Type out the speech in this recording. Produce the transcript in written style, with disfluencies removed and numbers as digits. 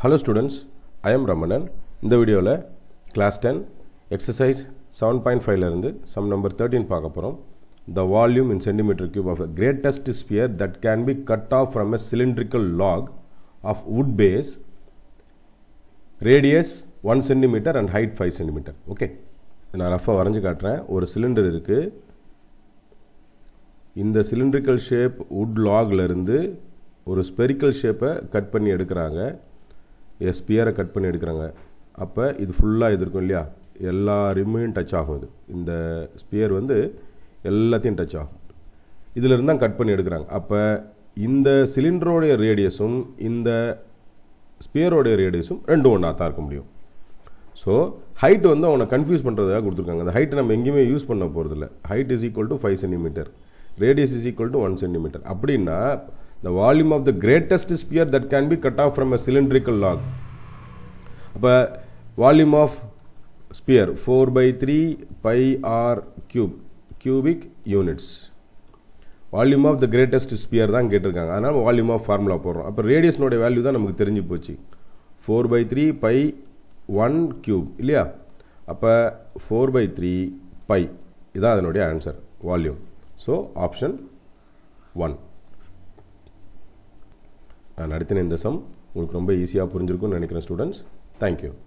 Hello students, I am Ramanan. In the video class 10 exercise 7.5 ல இருந்து sum number 13 பார்க்க போறோம். The volume in centimeter cube of a greatest sphere that can be cut off from a cylindrical log of wood base, radius 1 cm and height 5 cm. Okay. நான் ரஃபா வரைஞ்சு காட்டுறேன். ஒரு cylinder இருக்கு. இந்த cylindrical shape wood logல இருந்து ஒரு spherical shape cut பண்ணி எடுக்கறாங்க. ஸ்பியரை கட் பண்ணி எடுக்கறாங்க. அப்ப இது ஃபுல்லா இது இருக்கும் இல்லையா? எல்லா ரிமையும் டச் ஆகும் இது. இந்த ஸ்பியர் வந்து எல்லாத்தையும் டச் ஆகும். இதில இருந்து தான் கட் பண்ணி எடுக்கறாங்க. அப்ப இந்த சிலிண்டரோட ரேடியஸும் இந்த ஸ்பியரோட ரேடியஸும் ரெண்டும் ஒண்ணா தான் இருக்க முடியும். சோ ஹைட் வந்து அவனை கன்ஃபியூஸ் பண்றதுக்காக கொடுத்திருக்காங்க. அந்த ஹைட் நம்ம எங்கயுமே யூஸ் பண்ண போறது இல்ல. height is equal to 5 cm, radius is equal to 1 cm. அப்படினா the volume of the greatest sphere that can be cut off from a cylindrical log. அப்ப volume of sphere 4/3 pi r cube cubic units. Volume of the greatest sphere தான் கேட்டிருக்காங்க. அதனால volume of formula போடுறோம். அப்ப radius நோட value தான் நமக்கு தெரிஞ்சு போச்சு. 4/3 pi 1 cube இல்லையா? அப்ப 4/3 pi இதான் அதனுடைய ஆன்சர் வால்யூம். So option 1. நான் அடுத்த இந்த சம் உங்களுக்கு ரொம்ப ஈஸியா புரிஞ்சிருக்கும்னு நினைக்கிறேன் ஸ்டூடண்ட்ஸ். Thank you.